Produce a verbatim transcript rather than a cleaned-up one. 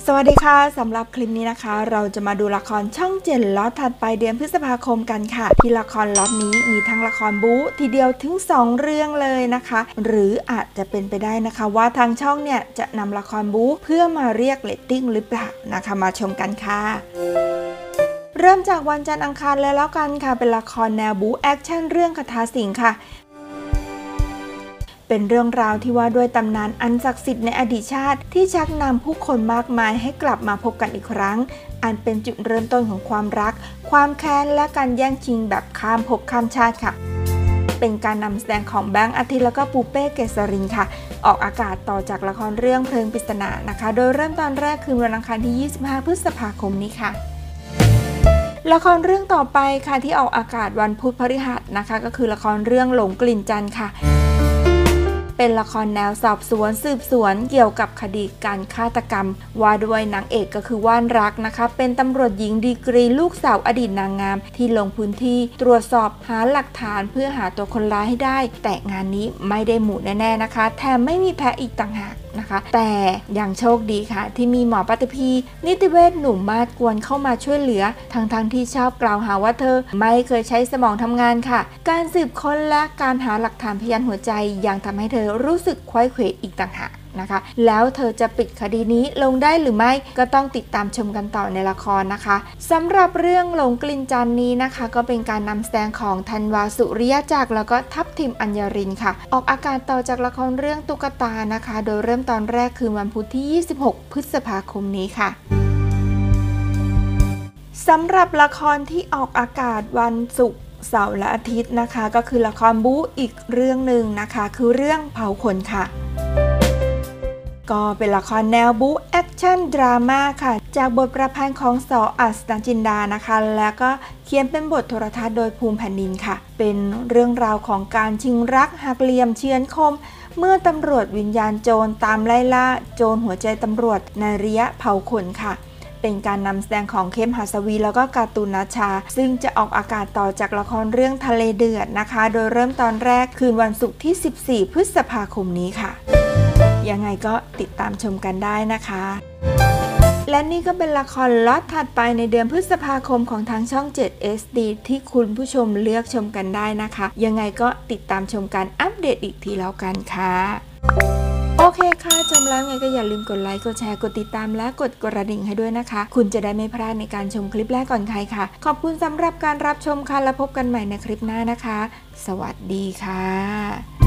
สวัสดีค่ะสำหรับคลิปนี้นะคะเราจะมาดูละครช่องเจ็ดล็อตถัดไปเดือนพฤษภาคมกันค่ะที่ละครล็อตนี้มีทั้งละครบู๊ทีเดียวถึงสองเรื่องเลยนะคะหรืออาจจะเป็นไปได้นะคะว่าทางช่องเนี่ยจะนำละครบู๊เพื่อมาเรียกเรตติ้งหรือเปล่านะคะมาชมกันค่ะเริ่มจากวันจันทร์อังคารเลยแล้วกันค่ะเป็นละครแนวบู๊แอคชั่นเรื่องคาถาสิงห์ค่ะเป็นเรื่องราวที่ว่าด้วยตำนานอันศักดิ์สิทธิ์ในอดีตชาติที่ชักนำผู้คนมากมายให้กลับมาพบกันอีกครั้งอันเป็นจุดเริ่มต้นของความรักความแค้นและการแย่งชิงแบบข้ามภพข้ามชาติค่ะเป็นการนำแสดงของแบงค์อาทิตย์แล้วก็ปูเป้เกษรินค่ะออกอากาศต่อจากละครเรื่องเพลิงปริศนานะคะโดยเริ่มตอนแรกคืนวันอังคารที่ยี่สิบห้าพฤษภาคมนี้ค่ะละครเรื่องต่อไปค่ะที่ออกอากาศวันพุธพฤหัสนะคะก็คือละครเรื่องหลงกลิ่นจันทร์ค่ะเป็นละครแนวสอบสวนสืบสวนเกี่ยวกับคดีการฆาตกรรมว่าด้วยนางเอกก็คือว่านรักนะคะเป็นตำรวจหญิงดีกรีลูกสาวอดีตนางงามที่ลงพื้นที่ตรวจสอบหาหลักฐานเพื่อหาตัวคนร้ายให้ได้แต่งานนี้ไม่ได้หมู่แน่ๆนะคะแถมไม่มีแพ้อีกต่างหากนะคะแต่ยังโชคดีค่ะที่มีหมอปฐพีนิติเวชหนุ่มมาดกวนเข้ามาช่วยเหลือทั้งๆ ท, ที่ชอบกล่าวหาว่าเธอไม่เคยใช้สมองทำงานค่ะการสืบค้นและการหาหลักฐานพยานหัวใจยังทำให้เธอรู้สึกควยเขวอีกต่างหากนะคะแล้วเธอจะปิดคดีนี้ลงได้หรือไม่ก็ต้องติดตามชมกันต่อในละครนะคะสำหรับเรื่องหลงกลิ่นจันทร์นี้นะคะก็เป็นการนำแสดงของธันวาสุริยจักรแล้วก็ทัพทิมอัญญรินค่ะออกอากาศต่อจากละครเรื่องตุ๊กตานะคะโดยเริ่มตอนแรกคืนวันพุธที่ยี่สิบหกพฤษภาคมนี้ค่ะสำหรับละครที่ออกอากาศวันศุกร์เสาร์และอาทิตย์นะคะก็คือละครบู๊อีกเรื่องหนึ่งนะคะคือเรื่องเผาขนค่ะก็เป็นละครแนวบู๊แอคชั่นดราม่าค่ะจากบทประพันธ์ของส.อัศนจินดานะคะแล้วก็เขียนเป็นบทโทรทัศน์โดยภูมิแผ่นดินค่ะเป็นเรื่องราวของการชิงรักหักเหลี่ยมเฉือนคมเมื่อตำรวจวิญญาณโจรตามไล่ล่าโจรหัวใจตำรวจในระยะเผาขนค่ะเป็นการนำแสดงของเข้มหัสวีแล้วก็การ์ตูนนัชชาซึ่งจะออกอากาศต่อจากละครเรื่องทะเลเดือดนะคะโดยเริ่มตอนแรกคืนวันศุกร์ที่สิบสี่พฤษภาคมนี้ค่ะยังไงก็ติดตามชมกันได้นะคะและนี่ก็เป็นละครล็อตถัดไปในเดือนพฤษภาคมของทางช่อง เจ็ด เอส ดี ที่คุณผู้ชมเลือกชมกันได้นะคะยังไงก็ติดตามชมการอัปเดตอีกทีแล้วกันค่ะโอเคค่ะชมแล้วไงก็อย่าลืมกดไลค์กดแชร์กดติดตามและกดกระดิ่งให้ด้วยนะคะคุณจะได้ไม่พลาดในการชมคลิปแรกก่อนใครค่ะขอบคุณสำหรับการรับชมค่ะแล้วพบกันใหม่ในคลิปหน้านะคะสวัสดีค่ะ